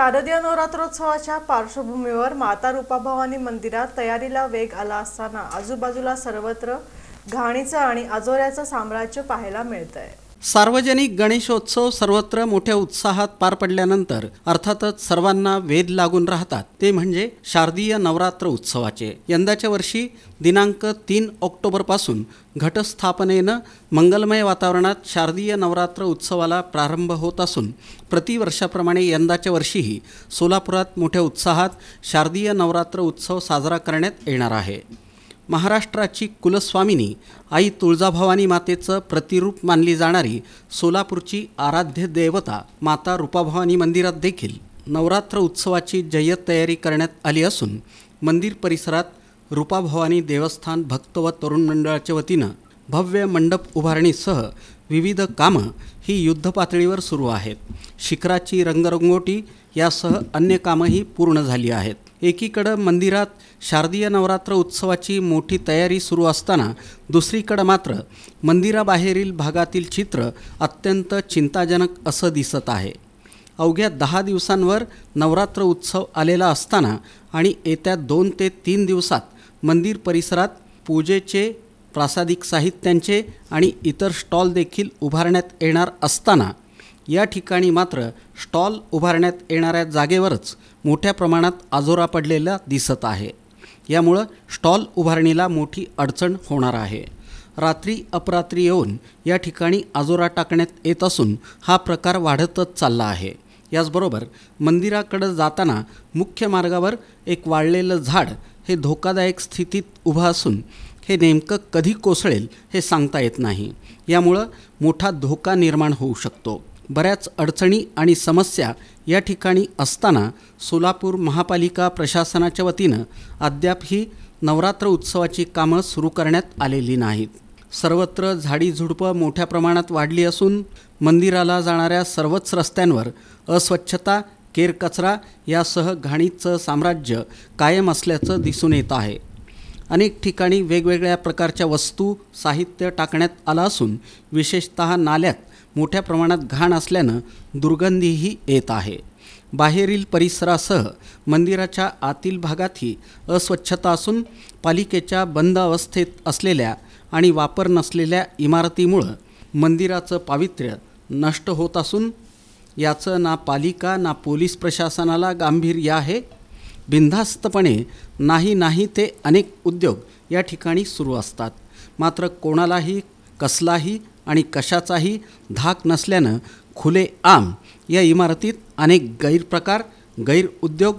शारदीय नवरात्रोत्सवाच्या पार्श्वभूमीवर माता रूपाभवानी मंदिरात तयारीला वेग आला असताना आजूबाजूला सर्वत्र घाणीचं आणि आजोऱ्याचं साम्राज्य पाहायला मिळतंय। सार्वजनिक गणेशोत्सव सर्वत्र मोठ्या उत्साहात पार पडल्यानंतर अर्थातच सर्वांना वेध लागून राहतात ते म्हणजे शारदीय नवरात्र उत्सवाचे। यंदाच्या वर्षी दिनांक 3 ऑक्टोबरपासून घटस्थापनेनं मंगलमय वातावरणात शारदीय नवरात्र उत्सवाला प्रारंभ होत असून प्रतिवर्षाप्रमाणे यंदाच्या वर्षीही सोलापुरात मोठ्या उत्साहात शारदीय नवरात्र उत्सव साजरा करण्यात येणार आहे। महाराष्ट्राची कुलस्वामिनी आई तुळजाभवानी मातेचं प्रतिरूप मानली जाणारी सोलापूरची आराध्य देवता माता रूपाभवानी मंदिरात देखील नवरात्र उत्सवाची जय्यत तयारी करण्यात आली असून मंदिर परिसरात रूपाभवानी देवस्थान भक्त व तरुण मंडळाच्या वतीनं भव्य मंडप उभारणीसह विविध कामं ही युद्धपातळीवर सुरू आहेत। शिखराची रंगरंगोटी यासह अन्य कामंही पूर्ण झाली आहेत। एकीकडे मंदिरात शारदीय नवरात्र उत्सवाची मोठी तयारी सुरू असताना दुसरीकडे मात्र मंदिराबाहेरील भागातील चित्र अत्यंत चिंताजनक असं दिसत आहे। अवघ्या 10 दिवसांवर नवरात्र उत्सव आलेला असताना आणि येत्या 2 ते 3 दिवसात मंदिर परिसरात पूजेचे प्रासादिक साहित्यांचे आणि इतर स्टॉल देखील उभारण्यात येणार असताना या ठिकाणी मात्र स्टॉल उभारण्यात येणाऱ्या जागेवरच मोठ्या प्रमाणात आजोरा पडलेला दिसत आहे। यामुळं स्टॉल उभारणीला मोठी अडचण होणार आहे। रात्री अपरात्री येऊन या ठिकाणी आजोरा टाकण्यात येत असून हा प्रकार वाढतच चालला आहे। याचबरोबर मंदिराकडे जाताना मुख्य मार्गावर एक वाळलेलं झाड हे धोकादायक स्थितीत उभं असून हे नेमकं कधी कोसळेल हे सांगता येत नाही। यामुळं मोठा धोका निर्माण होऊ शकतो। बऱ्याच अडचणी आणि समस्या या ठिकाणी असताना सोलापूर महापालिका प्रशासनाच्या वतीनं अद्यापही नवरात्र उत्सवाची कामं सुरू करण्यात आलेली नाहीत। सर्वत्र झाडीझुडपं मोठ्या प्रमाणात वाढली असून मंदिराला जाणाऱ्या सर्वच रस्त्यांवर अस्वच्छता, केरकचरा यासह घाणीचं साम्राज्य कायम असल्याचं दिसून येत आहे। अनेक ठिकाणी वेगवेगळ्या प्रकारच्या वस्तू, साहित्य टाकण्यात आलं असून विशेषतः नाल्यात मोठ्या प्रमाणात घाण असल्यानं दुर्गंधीही येत आहे। बाहेरील परिसरासह मंदिराच्या आतील भागातही अस्वच्छता असून पालिकेच्या बंद अवस्थेत असलेल्या आणि वापर नसलेल्या इमारतीमुळं मंदिराचं पावित्र्य नष्ट होत असून याचं ना पालिका ना पोलीस प्रशासनाला गांभीर्य आहे। बिनधास्तपणे नाही ते अनेक उद्योग या ठिकाणी सुरू असतात, मात्र कोणालाही कसलाही आणि कशाचाही धाक नसल्यानं खुलेआम या इमारतीत अनेक गैरप्रकार, गैरउद्योग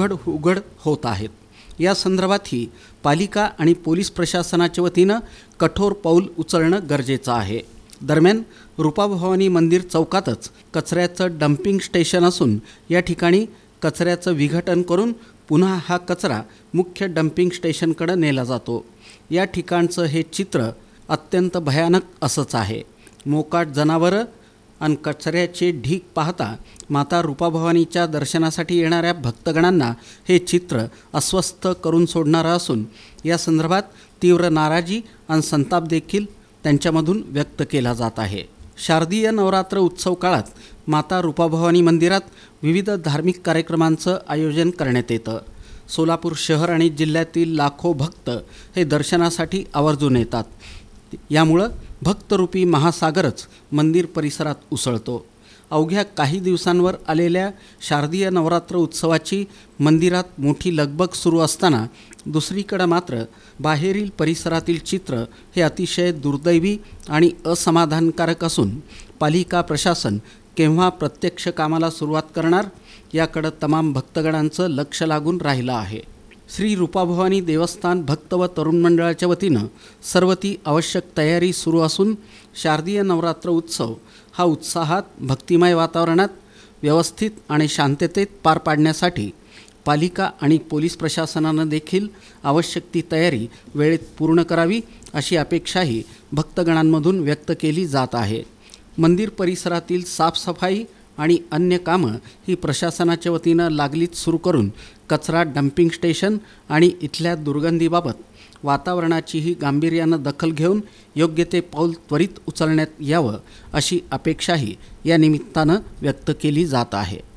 उघड होत आहेत। या संदर्भातही पालिका आणि पोलीस प्रशासनाच्या वतीनं कठोर पाऊल उचलणं गरजेचं आहे। दरम्यान रूपाभवानी मंदिर चौकातच कचऱ्याचं डम्पिंग स्टेशन असून या ठिकाणी कचऱ्याचं विघटन करून पुन्हा हा कचरा मुख्य डम्पिंग स्टेशनकडे नेला जातो। या ठिकाणचं हे चित्र अत्यंत भयानक असंच आहे। मोकाट जनावरं आणि कचऱ्याचे ढीग पाहता माता रूपाभवानीच्या दर्शनासाठी येणाऱ्या भक्तगणांना हे चित्र अस्वस्थ करून सोडणारं असून या संदर्भात तीव्र नाराजी आणि संताप देखील त्यांच्यामधून व्यक्त केला जात आहे। शारदीय नवरात्र उत्सव काळात माता रूपाभवानी मंदिरात विविध धार्मिक कार्यक्रमांचं आयोजन करण्यात येतं। सोलापूर शहर आणि जिल्ह्यातील लाखो भक्त हे दर्शनासाठी आवर्जून येतात। यामुळं भक्तरूपी महासागरच मंदिर परिसरात उसळतो। अवघ्या काही दिवसांवर आलेल्या शारदीय नवरात्र उत्सवाची मंदिरात मोठी लगबग सुरू असताना दुसरीकडे मात्र बाहेरील परिसरातील चित्र हे अतिशय दुर्दैवी आणि असमाधानकारक असून पालिका प्रशासन केव्हा प्रत्यक्ष कामाला सुरुवात करणार याकडे तमाम भक्तगणांचं लक्ष लागून राहिलं आहे। श्री रूपाभवानी देवस्थान भक्त व तरुण मंडळाच्या वतीनं सर्व ती आवश्यक तयारी सुरू असून शारदीय नवरात्र उत्सव हा उत्साहात भक्तिमय वातावरणात व्यवस्थित आणि शांततेत पार पाडण्यासाठी पालिका आणि पोलीस प्रशासनानं देखील आवश्यक ती तयारी वेळेत पूर्ण करावी अशी अपेक्षाही भक्तगणांमधून व्यक्त केली जात आहे। मंदिर परिसरातील साफसफाई आणि अन्य कामं ही प्रशासनाच्या वतीनं लागलीच सुरू करून कचरा डम्पिंग स्टेशन आणि इथल्या दुर्गंधीबाबत वातावरणाचीही गांभीर्यानं दखल घेऊन योग्य ते पाऊल त्वरित उचलण्यात यावं अशी अपेक्षाही या निमित्तानं व्यक्त केली जात आहे।